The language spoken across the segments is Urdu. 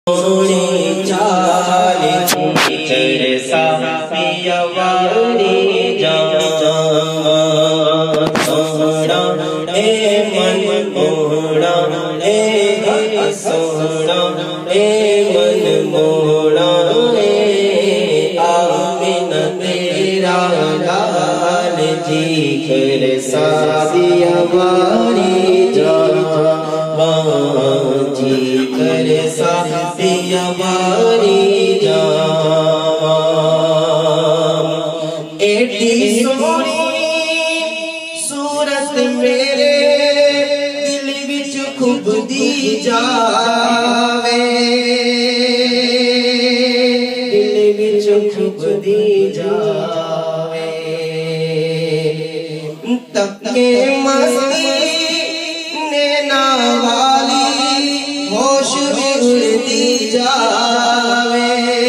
سونی چال چڑ ساپیا واری جان سونا اے من موڑا اے سونا اے من موڑا اے آمینہ تیرا لال جی کر سادیا واری جان جی کر سادیا واری جان ایڈی سونی صورت میرے دل وچ خوب دی جاوے دل وچ خوب دی جاوے تکے مستی نینا والی ہوش میں اڑتی جاوے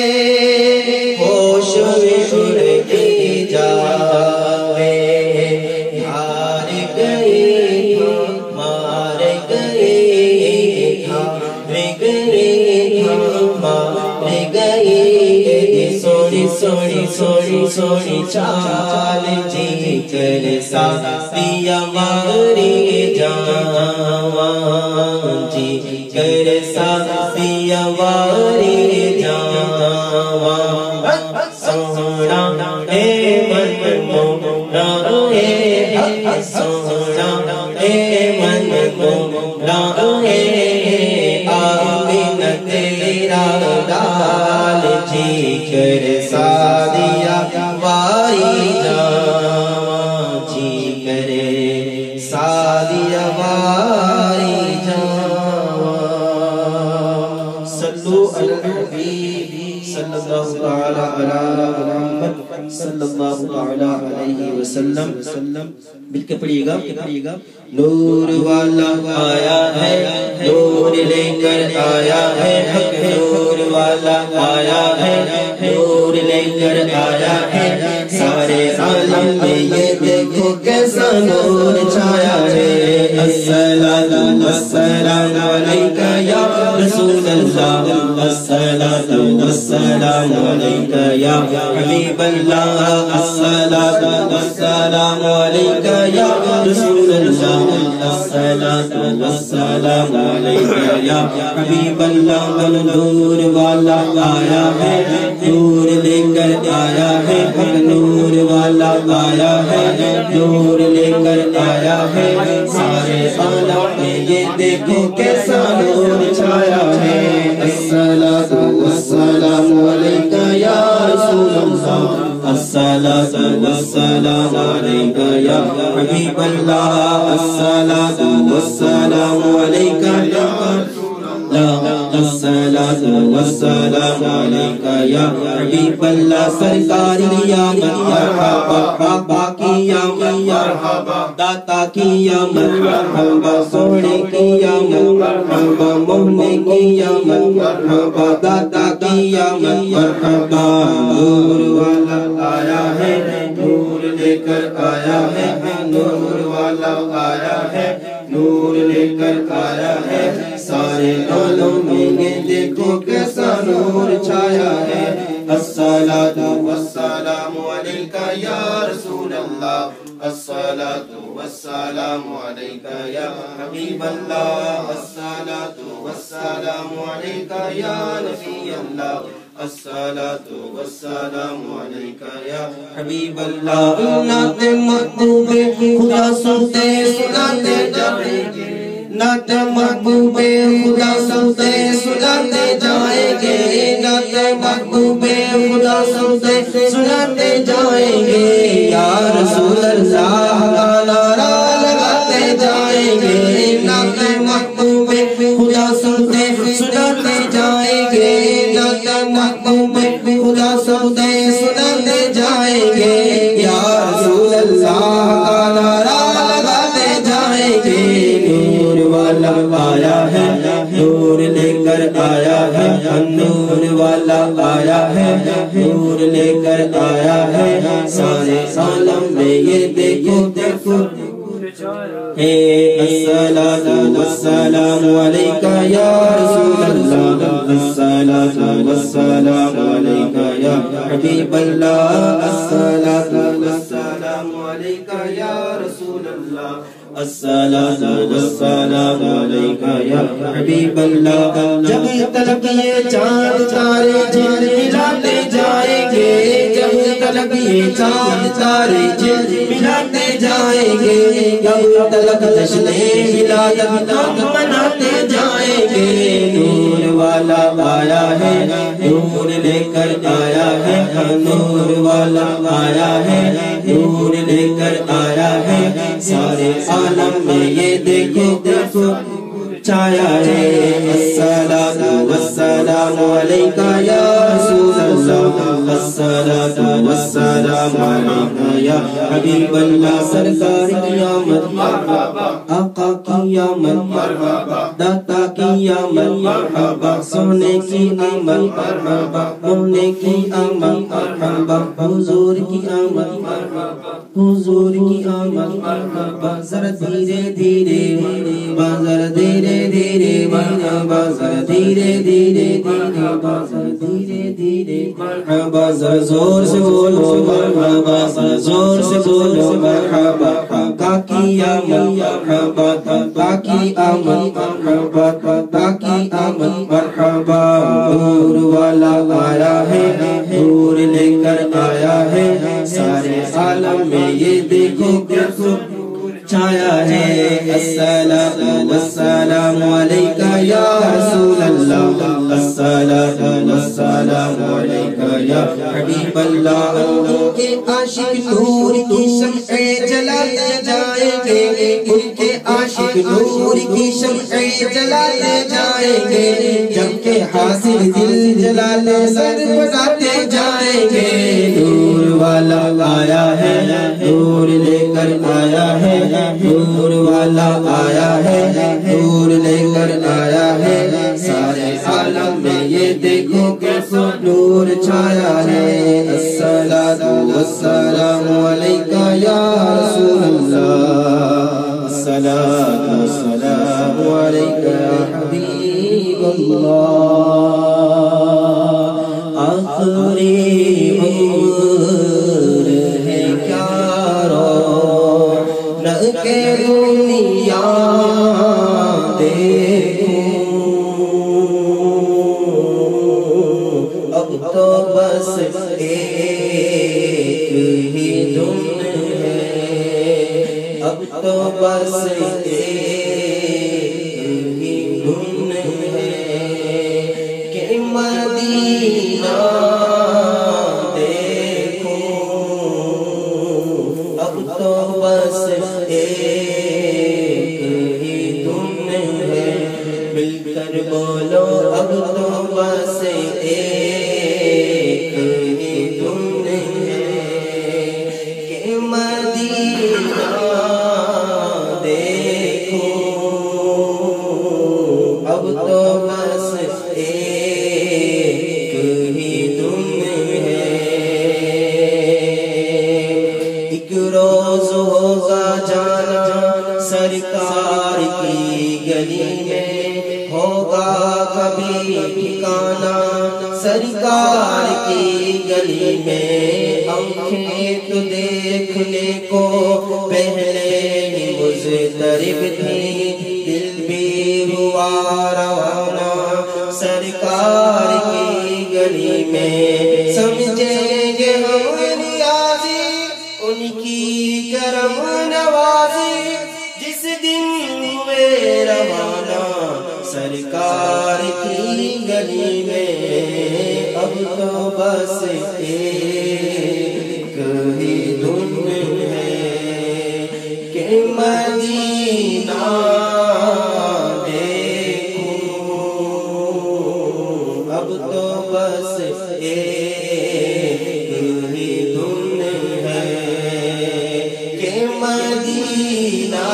ہوش میں اڑتی جاوے ہار گئی مار گئی ہار گئی مار گئی سونی سونی سونی سونی چال جی کر سادیا واری جان جی کر سادیا واری جان سونا اے من موڑا اے سونا اے من موڑا اے آمینہ تیرا لال جی کر سادیا واری جان جی کرے سادیا واری جان صلو علی الحبیب صلی اللہ تعالی علی محمد صلی اللہ تعالی علیہ وسلم مل کے پڑھیے گا نور والا آیا ہے نور لے کر آیا ہے حق نور والا آیا ہے نور لے کر آیا ہے سارے عالم میں یہ دیکھو کیسا نور چھایا ہے الصلاۃ والسلام علیکہ یا رسول اللہ الصلاۃ والسلام علیکہ یا حبیب اللہ الصلاۃ والسلام علیکہ یا رسول اللہ الصلاۃ والسلام علیکہ یا حبیب اللہ نور والا آیا ہے نور لے کر آیا ہے نور والا آیا ہے نور لے کر آیا ہے سارے عالم میں یہ دیکھو کیسا نور چھایا ہے الصلاۃ والسلام علیکہ یا رسول اللہ الصلاۃ والسلام علیکہ یا حبیب اللہ الصلاۃ والسلام علیکہ یا الصلاۃ والسلام علیکہ یا حبیب اللہ سرکاری یا مرحبا باقی یا مرحبا داتا کی یا مرحبا سونے کی یا مرحبا مونے کی یا مرحبا داتا کی یا مرحبا نور والا آیا ہے نور لے کر آیا ہے نور والا آیا ہے نور لے کر آیا ہے سارے عالم میں یہ دیکھو کیسا نور چھایا ہے الصلاۃ والسلام علیکہ یا رسول اللہ الصلاۃ والسلام علیکہ یا حبیب اللہ الصلاۃ والسلام علیکہ یا نبی اللہ الصلاۃ والسلام علیکہ یا حبیب اللہ نعت محبوب خدا سنتے سناتے جائیں گے نعت محبوب خدا سنتے سناتے جائیں گے نعت محبوب خدا سنتے سناتے جائیں گے یا رسول اللہ نعرہ لگاتے جائیں گے نعت محبوب خدا سنتے سناتے جائیں گے نعت محبوب خدا سنتے سناتے جائیں گے یا رسول اللہ نعرہ لگاتے جائیں گے نور والا آیا ہے نور لے کر آیا ہے نور والا آیا ہے نور لے کر آیا ہے سارے عالم میں یہ دیکھو دیکھو الصلاة والسلام عليك يا رسول الله حبیب اللہ الصلاۃ والسلام علیکہ یا رسول اللہ الصلاۃ والسلام علیکہ یا حبیب اللہ جب تلک یہ چاند تارے جھلملاتے جائیں گے جب تلک یہ چاند تارے جھلملاتے جائیں گے جب تلک جشن ولادت ہم مناتے جائیں گے نور والا آیا ہے نور لے کر آیا ہے نور والا آیا ہے نور لے کر آیا ہے سارے عالم میں یہ دیکھو چھایا ہے الصلاۃ والسلام علیکہ یا رسول اللہ الصلاۃ والسلام علیکہ یا حبیب اللہ سرکار قیامت مرحبا آقا قیامت مرحبا داتا قیامت مرحبا سونے کی آمد مرحبا ہونے کی آمد مرحبا حضور کی آمد مرحبا حضور کی آمد مرحبا ذرا دھیرے دھیرے ذرا دھیرے دھیرے مرحبا ذرا دھیرے دھیرے بازر دھیرے دھیرے مرحبا ذرا زور سے بولو مرحبا ذرا زور سے بولو مرحبا آقا کی آمد مرحبا آقا کی آمد مرحبا آقا کی آمد مرحبا نور والا آیا ہے نور لے کر آیا ہے سارے عالم میں یہ دیکھو کیسو چھایا ہے الصلاۃ والسلام علیکہ یا رسول اللہ الصلاۃ والسلام علیکہ یا حبیب اللہ ان کے عاشق نور کی شمعیں جلاتے جائیں گے ان کے عاشق نور کی شمعیں جلاتے جائیں گے جبکہ حاصل دل جلالے سر بڑھاتے جائیں گے نور والا آیا ہے نور لے کر آیا ہے نور والا آیا ہے نور لے کر آیا ہے سارے عالم میں یہ دیکھو کیسا نور چھایا ہے الصلاۃ والسلام علیکہ یا رسول اللہ الصلاۃ والسلام علیکہ یا حبیب اللہ آخری عمر ہے کیا کہ دنیا دیکھوں اب تو بس ایک ہی دن ہے اب تو بس ایک ہی دن ہے کہ مدینہ دیکھوں اب تو بس ایک ہی دن ہے مل کر بولو اب تو بس ایک ہی دن ہے کہ مدینہ دیکھوں اب تو بس ایک ہی دن ہے ایک روز ہوگا جانا سرکار کی گلی میں ہوگا کبھی ٹھکانا سرکار کی گلی میں آنکھیں تو دیکھنے کو پہلے ہی مضطرب تھی دل بھی ہوا روانہ سرکار کی گلی میں سمجھیں گے ہم نیازی ان کی کرم نوازی جس دن ہوئے روانہ سرکار کی گلی میں اب تو بس ایک ہی دن ہے کہ مدینہ دیکھوں اب تو بس ایک ہی دن ہے کہ مدینہ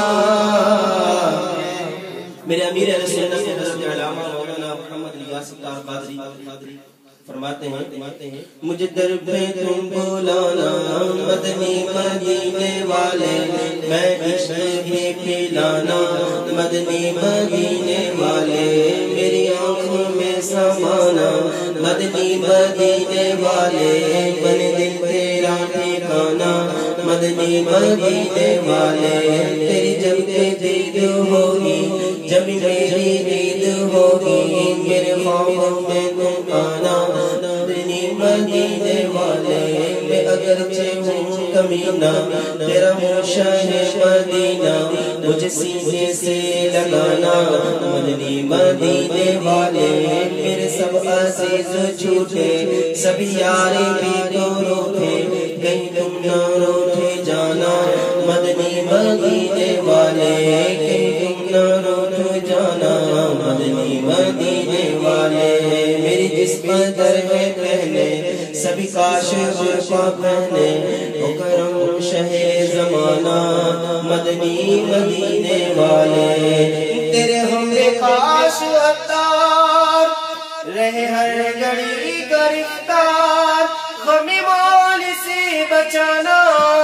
میرے امیر اہل سنت علامہ مولانا محمد الیاس قادری فرماتے ہیں مجھے در پہ تم بلانا مدنی مدینے والے میں عشق بھی پلانا مدنی مدینے والے میری آنکھوں میں سما زمانہ مدنی مدینے والے بن دل تیرا ٹھکانہ مدنی مدینے والے تیری جب تجدید ہوگی جب میری عید ہوگی میرے خوابوں میں تم آنا مدنی مدینے والے میں اگرچہ ہوں کمینہ تیرا ہوں شاہ مدینہ مجھے سینے سے لگانا مدنی مدینے والے میرے سب عزیز چھوٹے سب یار بھی تو روٹے کہیں تم نہ روٹے جانا مدنی مدینے والے کہیں تم نہ روٹے جانا مدنی مدینے والے میری جسم در میں پہنے سبھی کاش برقع پہنے او کرم شہ زمانہ مدنی مدینے والے تیرے ہمیں کاش عطار رہے ہر گھڑی گرفتار غم مال سے بچانا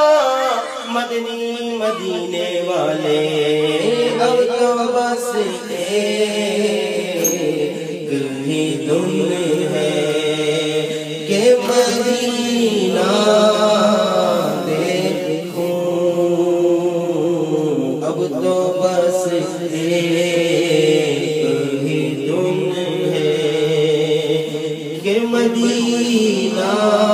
مدنی مدینے والے اب تو بس کہیں تم ہے کہ مدینہ دیکھوں اب تو بس کہیں تم ہے کہ مدینہ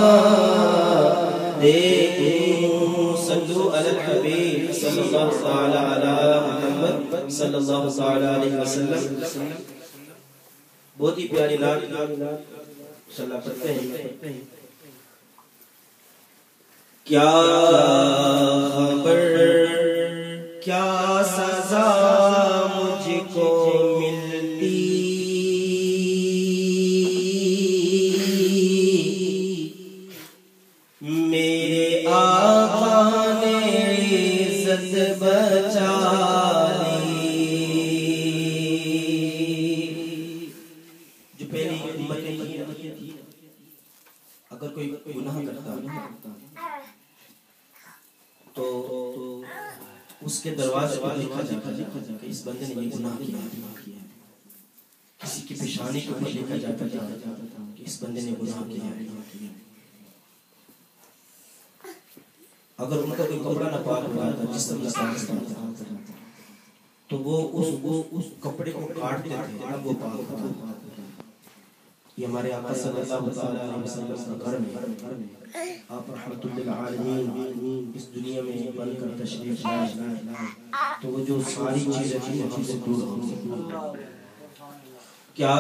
دیکھوں صلو علی الحبیب صلی اللہ تعالی علی محمد صلی اللہ تعالی علیہ وسلم بہت ہی پیاری نعت انشاءاللہ پڑھتے ہیں کیا خبر کیا سزا مجھ کو ملتی میرے آقا نے عزت بچا اگر کوئی گناہ کرتا تو اس کے دروازے پر لکھا جاتا کہ اس بندے نے یہ گناہ کیا کسی کی پیشانی کے اوپر لکھا جاتا کہ اس بندے نے گناہ کیا اگر ان کا کوئی کپڑا نہ پاک ہوا تھا جس طرح تو وہ اس کپڑے کو کاٹتے تھے اب وہ پاک ہوتا یہ ہمارے آقا صلی اللہ علیہ وسلم کا گھر میں آپ رحمت للعالمین اس دنیا میں بن کر تشریف لائے تو وہ جو ساری چیزیں تھیں ہم سے دور ہو کیا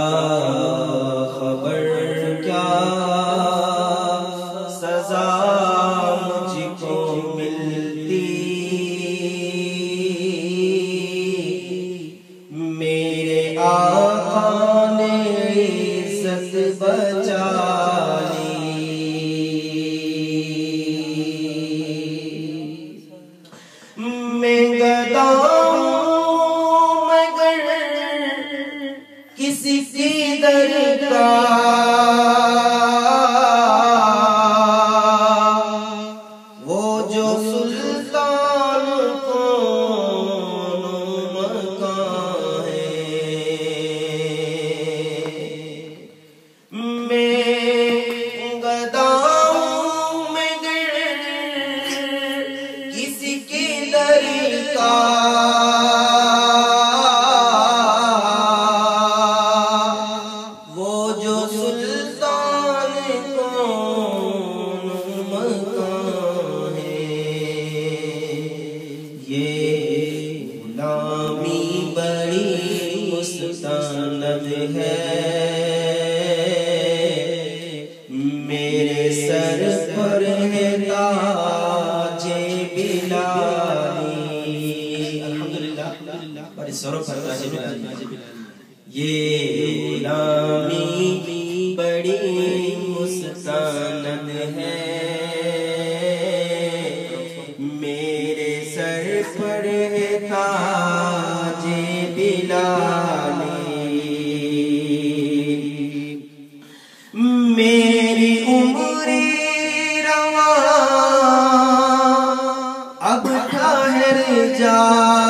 خبر کیا سزا مجھ کو ملتی میرے آقا نے بچا میں گدا مگر کسی کی درگاہ وہ جو سلطان کون مکان ہے میں گدا مگر کسی کی درگاہ وہ جو سلطان کون مکان ہے یہ غلامی بڑی مستند ہے میرے سر پر ہے تاج بلالی الحمدللہ بڑے سروں پر تاج بلالی یہ غلامی بڑی مستند ہے میرے سر پر ہے تاج بلالی میری عمر رواں اب ٹھہر جا